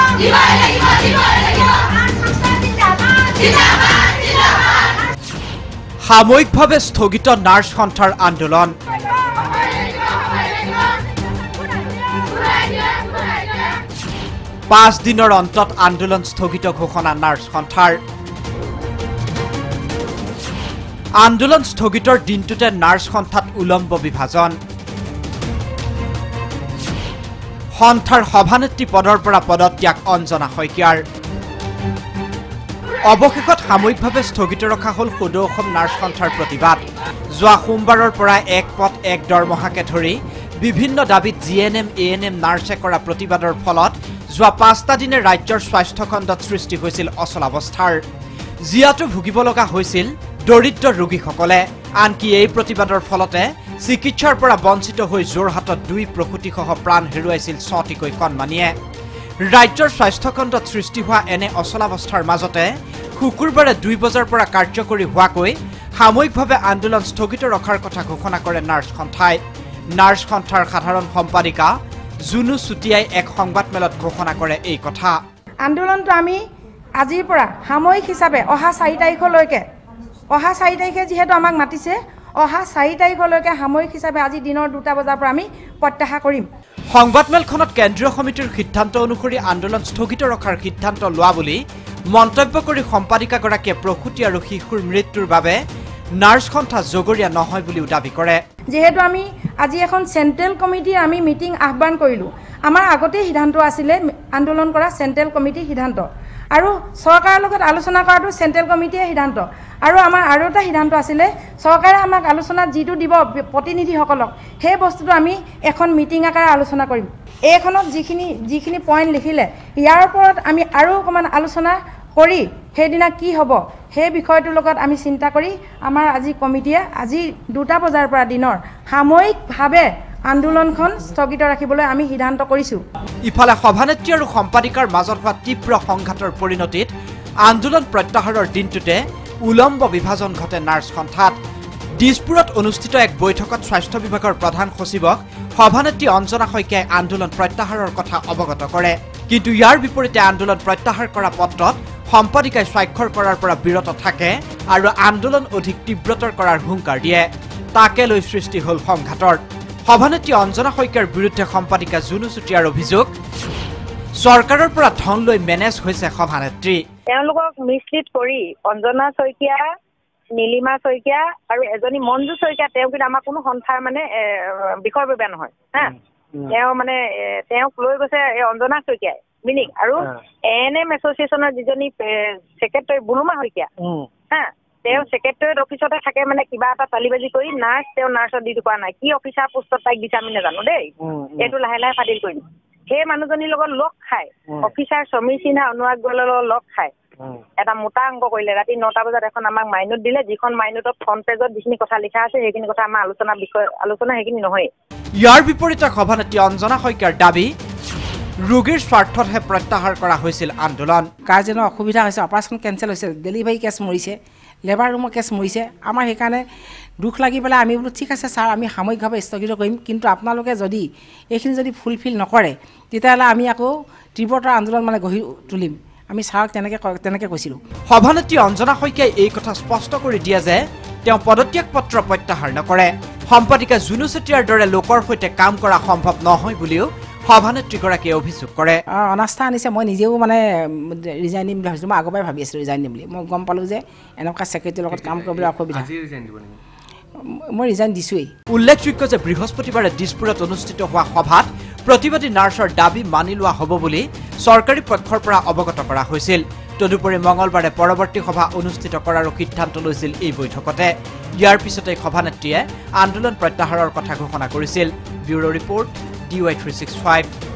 সাময়িকভাৱে স্থগিত নাৰ্ছ সন্থাৰ আন্দোলন পাঁচ দিনৰ অন্তত আন্দোলন স্থগিত ঘোষণা নাৰ্ছ সন্থাৰ আন্দোলন স্থগিতৰ দিনটোতে নাৰ্ছ সন্থাত উলম্ব বিভাজন সন্থাৰ সভানেত্ৰী পদৰ পৰা পদত্যাগ অঞ্জনা শইকীয়াৰ অৱশেষত সাময়িকভাৱে স্থগিত ৰখা হ'ল সদৌ অসম নাৰ্ছ সন্থাৰ প্ৰতিবাদ যোৱা সোমবাৰৰ পৰা এক পদ এক দৰমহাকে ধৰি বিভিন্ন দাবীত জিএনএম এএনএম নাৰ্ছে কৰা প্ৰতিবাদৰ ফলত যোৱা ৫টা দিনে ৰাজ্যৰ স্বাস্থ্য খণ্ডত সৃষ্টি হৈছিল অচলাৱস্থাৰ জিয়াটো ভুগিব লগা হৈছিল দৰিদ্ৰ ৰোগীসকলে আনকি এই প্ৰতিবাদৰ ফলতে চিকিৎসাৰ পৰা বঞ্চিত হৈ যোৰহাটত ২ প্ৰসূতিসহ প্ৰাণ হেৰুৱাইছিল ৬টিকৈ কণমানিয়ে ৰাজ্যৰ স্বাস্থ্য খণ্ডত সৃষ্টি হোৱা এনে অচলাৱস্থাৰ মাজতে শুকুৰবাৰে ২ বজাৰ পৰা কাৰ্যকৰী হোৱাকৈ সাময়িকভাৱে আন্দোলন স্থগিত ৰখাৰ কথা ঘোষণা কৰে নাৰ্ছ সন্থাই নাৰ্ছ সন্থাৰ সাধাৰণ সম্পাদিকা জুনু চুটিয়াই এক সংবাদমেলত ঘোষণা কৰে এই কথা আন্দোলনটো আমি আজিৰ পৰা সাময়িক হিচাপে অহা ৪ তাৰিখলৈকে অহা ৪ তাৰিখে যেহেতু আমাক মাতিছে অহা ৪ তাৰিখলৈকে সাময়িক হিচাপে আজি দিনৰ ২টা বজাৰ পৰা আমি প্ৰত্যাহাৰ কৰিম সংবাদমেলখনত কেন্দ্ৰীয় সমিতিৰ সিদ্ধান্ত অনুসৰি আন্দোলন স্থগিত ৰখাৰ সিদ্ধান্ত লোৱা বুলি মন্তব্য কৰি সম্পাদিকাগৰাকীয়ে প্ৰসূতি আৰু শিশুৰ মৃত্যুৰ বাবে নাৰ্ছ সন্থা জগৰীয়া নহয় বুলিও দাবী কৰে যেহেতু আমি আজি এখন চেণ্ট্ৰেল কমিটিৰ আমি মিটিং আহ্বান কৰিলোঁ আমাৰ আগতেই সিদ্ধান্ত আছিলে আন্দোলন কৰা চেণ্ট্ৰেল কমিটিৰ সিদ্ধান্ত আৰু চৰকাৰৰ লগত আলোচনা কৰাটো চেণ্ট্ৰেল কমিটিৰ সিদ্ধান্ত আৰু আমাৰ আৰু এটা সিদ্ধান্ত আছিলে চৰকাৰে আমাক আলোচনাত যিটো দিব প্ৰতিনিধিসকলক সেই বস্তুটো আমি এখন মিটিং আকাৰে আলোচনা কৰিম এইখনত যিখিনি পইণ্ট লিখিলে ইয়াৰ ওপৰত আমি আৰু অকণমান আলোচনা কৰি সেইদিনা কি হ'ব সেই বিষয়টোৰ লগত আমি চিন্তা কৰি আমাৰ আজি কমিটিয়ে আজি ২টা বজাৰ পৰা দিনৰ সাময়িকভাৱে আন্দোলনখন স্থগিত ৰাখিবলৈ আমি সিদ্ধান্ত কৰিছোঁ ইফালে সভানেত্ৰী আৰু সম্পাদিকাৰ মাজত হোৱা তীব্ৰ সংঘাতৰ পৰিণতিত আন্দোলন প্ৰত্যাহাৰৰ দিনটোতে উলম্ব বিভাজন ঘটে নাৰ্ছ সন্থাত দিছপুৰত অনুষ্ঠিত এক বৈঠকত স্বাস্থ্য বিভাগৰ প্ৰধান সচিবক সভানেত্ৰী অঞ্জনা শইকীয়াই আন্দোলন প্ৰত্যাহাৰৰ কথা অৱগত কৰে কিন্তু ইয়াৰ বিপৰীতে আন্দোলন প্ৰত্যাহাৰ কৰা পত্ৰত সম্পাদিকাই স্বাক্ষৰ কৰাৰ পৰা বিৰত থাকে আৰু আন্দোলন অধিক তীব্ৰতৰ কৰাৰ হুংকাৰ দিয়ে তাকে লৈ সৃষ্টি হ'ল সংঘাতৰ সভানেত্ৰী অঞ্জনা শইকীয়াৰ বিৰুদ্ধে সম্পাদিকা জুনু চুটিয়াৰ অভিযোগ চৰকাৰৰ পৰা ধন লৈ মেনেজ হৈছে সভানেত্ৰী তেওঁলোকক মিছলিড কৰি অঞ্জনা শইকীয়া নীলিমা শইকীয়া আৰু এজনী মঞ্জু শইকীয়া তেওঁ কিন্তু আমাৰ কোনো সন্থাৰ মানে বিষয়ববীয়া নহয় হা তেওঁ মানে তেওঁক লৈ গৈছে অঞ্জনা শইকীয়াই মিনিক আৰু এএনএম এছ'চিয়েশ্যনৰ যিজনী ছেক্ৰেটাৰী বুলুমা শইকীয়া হা তেওঁ ছেক্ৰেটাৰীত অফিচতে থাকে মানে কিবা এটা তালিবাজি কৰি নাৰ্ছ তেওঁ নাৰ্ছৰ ডিউটি কৰা নাই কি অফিচাৰ পোষ্টত তাইক দিছে আমি নাজানো দেই এইটো লাহে লাহে ফাদিল কৰিম সেই মানুহজনীৰ লগত লগ খাই অফিচাৰ সমীৰ সিনহা অনুৰাগ গোৱালৰ লগত লগ খাই এটা মোটা অংক কৰিলে ৰাতি ৯টা বজাত এখন আমাক মাইনোট দিলে যিখন মাইনোটত ফ্ৰণ্ট পেজত যিখিনি কথা লিখা আছে সেইখিনি কথা আমাৰ আলোচনা সেইখিনি নহয় ইয়াৰ বিপৰীতে সভানেত্ৰী অঞ্জনা শইকীয়াৰ দাবী ৰোগীৰ স্বাৰ্থতহে প্ৰত্যাহাৰ কৰা হৈছিল আন্দোলন গাৰ্জেনৰ অসুবিধা হৈছে অপাৰেশ্যন কেঞ্চেল হৈছে ডেলিভাৰী কেছ মৰিছে লেবাৰ ৰুমৰ কেছ মৰিছে আমাৰ সেইকাৰণে দুখ লাগি পেলাই আমি বোলো ঠিক আছে ছাৰ আমি সাময়িকভাৱে স্থগিত কৰিম কিন্তু আপোনালোকে যদি এইখিনি যদি ফুলফিল নকৰে তেতিয়াহ'লে আমি আকৌ তীব্ৰতৰ আন্দোলন মানে গঢ়ি তুলিম আমি ছাৰক তেনেকৈ কৈছিলোঁ সভানেত্ৰী অঞ্জনা শইকীয়াই এই কথা স্পষ্ট কৰি দিয়ে যে তেওঁ পদত্যাগ পত্ৰ প্ৰত্যাহাৰ নকৰে সম্পাদিকা জুনু চেতিয়াৰ দৰে লোকৰ সৈতে কাম কৰা সম্ভৱ নহয় বুলিও সভানেত্ৰীগৰাকীয়ে অভিযোগ কৰে অনাস্থা আনিছে মই নিজেও মানে ৰিজাইন দিম বুলি ভাবিছিলোঁ মই আগৰ পৰাই ভাবি আছিলোঁ ৰিজাইন দিম বুলি মই গম পালোঁ যে এনেকুৱা ছেক্ৰেটাৰীৰ লগত কাম কৰিবলৈ অসুবিধা মই ৰিজাইন দিছোঁৱেই উল্লেখযোগ্য যে বৃহস্পতিবাৰে দিছপুৰত অনুষ্ঠিত হোৱা সভাত প্ৰতিবাদী নাৰ্ছৰ দাবী মানি লোৱা হ'ব বুলি চৰকাৰী পক্ষৰ পৰা অৱগত কৰা হৈছিল তদুপৰি মঙলবাৰে পৰৱৰ্তী সভা অনুষ্ঠিত কৰাৰো সিদ্ধান্ত লৈছিল এই বৈঠকতে ইয়াৰ পিছতে সভানেত্ৰীয়ে আন্দোলন প্ৰত্যাহাৰৰ কথা ঘোষণা কৰিছিল ব্যুৰো ৰিপৰ্ট DY365